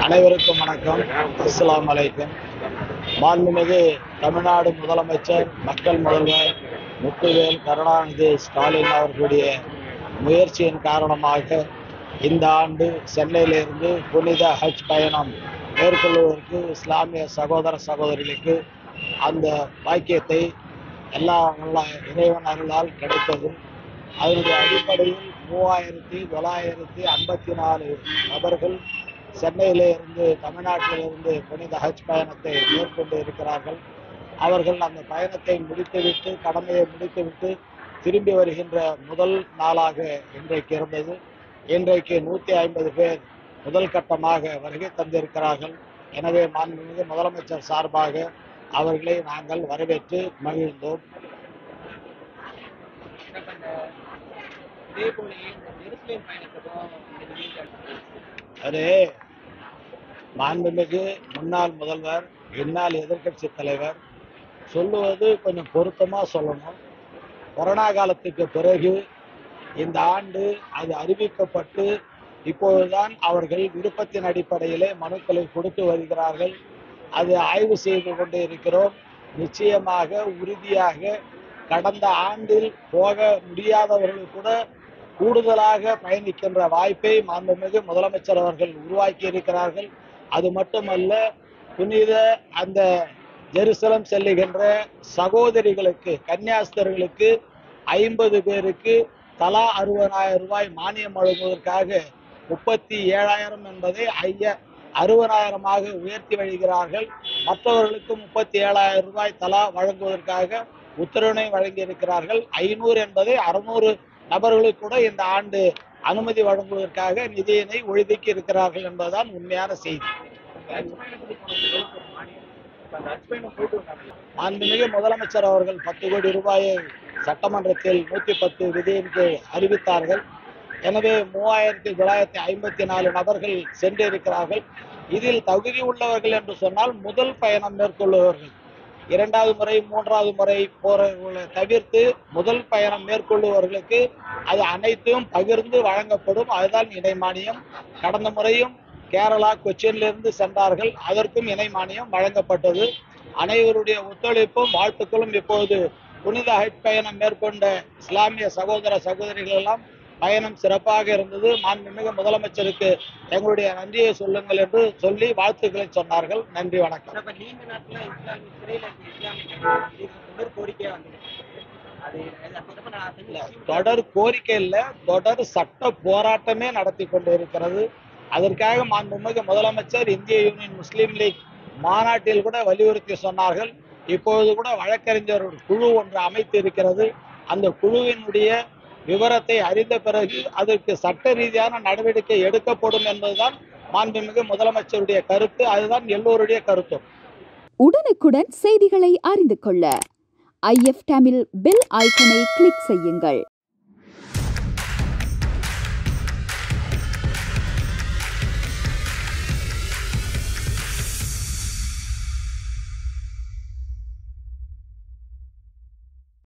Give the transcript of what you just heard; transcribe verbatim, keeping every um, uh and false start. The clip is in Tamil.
அனைவருக்கும் வணக்கம். அஸ்ஸலாமு அலைக்கும். மாண்புமிகு தமிழ்நாடு முதலமைச்சர் மக்கள் முதல்வர் முத்துவேல் கருணாநிதி ஸ்டாலின் அவர்களுடைய முயற்சியின் காரணமாக இந்த ஆண்டு சென்னையிலிருந்து புனித ஹஜ் பயணம் மேற்கொள்வதற்கு இஸ்லாமிய சகோதர சகோதரிகளுக்கு அந்த பாக்கியத்தை எல்லா இறைவன் அருளால் கிடைத்தது. அதனுடைய அடிப்படையில் மூவாயிரத்தி தொள்ளாயிரத்தி ஐம்பத்தி நாலு நபர்கள் சென்னையிலிருந்து தமிழ்நாட்டிலிருந்து புனித ஹஜ் பயணத்தை மேற்கொண்டு இருக்கிறார்கள். அவர்கள் அந்த பயணத்தை முடித்துவிட்டு கடமையை முடித்துவிட்டு திரும்பி வருகின்ற முதல் நாளாக இன்றைக்கு இருந்தது. இன்றைக்கு நூற்றி ஐம்பது பேர் முதல் கட்டமாக வருகை தந்திருக்கிறார்கள். எனவே மாண்புமிகு முதலமைச்சர் சார்பாக அவர்களை நாங்கள் வரவேற்று மகிழ்ந்தோம். அது மாண்புமிகு முன்னாள் முதல்வர் இந்நாள் எதிர்கட்சி தலைவர் சொல்லுவது கொஞ்சம் பொருத்தமா சொல்லணும். கொரோனா காலத்துக்கு பிறகு இந்த ஆண்டு அது அறிவிக்கப்பட்டு இப்போதுதான் அவர்கள் விருப்பத்தின் அடிப்படையிலே மனுக்களை கொடுத்து வருகிறார்கள். அது ஆய்வு செய்து கொண்டு இருக்கிறோம். நிச்சயமாக உறுதியாக கடந்த ஆண்டில் போக முடியாதவர்கள் கூட கூடுதலாக பயணிக்கின்ற வாய்ப்பை மாண்புமிகு முதலமைச்சர் அவர்கள் உருவாக்கி இருக்கிறார்கள். அது மட்டுமல்ல, புனித அந்த ஜெருசலம் செல்லுகின்ற சகோதரிகளுக்கு கன்னியாஸ்தர்களுக்கு ஐம்பது பேருக்கு தலா அறுபதாயிரம் ரூபாய் மானியம் வழங்குவதற்காக முப்பத்தி ஏழாயிரம் என்பதை ஐய அறுபதாயிரமாக உயர்த்தி வருகிறார்கள். மற்றவர்களுக்கு முப்பத்தி ஏழாயிரம் ரூபாய் தலா வழங்குவதற்காக உத்தரவினை வழங்கி இருக்கிறார்கள். ஐநூறு என்பதை அறுநூறு நபர்களுக்கு கூட இந்த ஆண்டு அனுமதி வழங்குவதற்காக நிதியினை ஒதுக்கி இருக்கிறார்கள் என்பதுதான் உண்மையான செய்தி. மாண்புமிகு முதலமைச்சர் அவர்கள் பத்து கோடி ரூபாயை சட்டமன்றத்தில் நூத்தி பத்து விதியின் கீழ் அறிவித்தார்கள். எனவே மூவாயிரத்தி தொள்ளாயிரத்தி ஐம்பத்தி நாலு நபர்கள் சென்றிருக்கிறார்கள். இதில் தகுதி உள்ளவர்கள் என்று சொன்னால் முதல் பயணம் மேற்கொள்ளுபவர்கள், இரண்டாவது முறை மூன்றாவது முறை போறவர்களை தவிர்த்து முதல் பயணம் மேற்கொள்ளுபவர்களுக்கு அது அனைத்தும் பகிர்ந்து வழங்கப்படும். அதுதான் இணை மானியம். கடந்த முறையும் கேரளா கொச்சினிலிருந்து சென்றார்கள், அதற்கும் இணை மானியம் வழங்கப்பட்டது. அனைவருடைய ஒத்துழைப்பும் வாழ்த்துக்களும் இப்போது புனித ஹஜ் பயணம் மேற்கொண்ட இஸ்லாமிய சகோதர சகோதரிகள் எல்லாம் பயணம் சிறப்பாக இருந்தது. மாண்புமிகு முதலமைச்சருக்கு எங்களுடைய நன்றியை சொல்லுங்கள் என்று சொல்லி வாழ்த்துக்களை சொன்னார்கள். நன்றி, வணக்கம். தொடர் கோரிக்கை இல்ல, தொடர் சட்ட போராட்டமே நடத்தி கொண்டு இருக்கிறது. அதற்காக மாண்புமிகு முதலமைச்சர் இந்திய யூனியன் முஸ்லீம் லீக் மாநாட்டில் கூட வலியுறுத்தி சொன்னார்கள். இப்பொழுது கூட வழக்கறிஞர் குழு ஒன்று அமைத்து இருக்கிறது. அந்த குழுவினுடைய விவரத்தை அறிந்த பிறகு அதற்கு சட்ட ரீதியான நடவடிக்கை எடுக்கப்படும் என்பதுதான் மாண்புமிகு முதலமைச்சருடைய கருத்து. அதுதான் எல்லோருடைய கருத்தும். உடனுக்குடன் செய்திகளை அறிந்து கொள்ள ஐ எஃப் தமிழ் பெல் ஐக்கனை கிளிக் செய்யுங்கள்.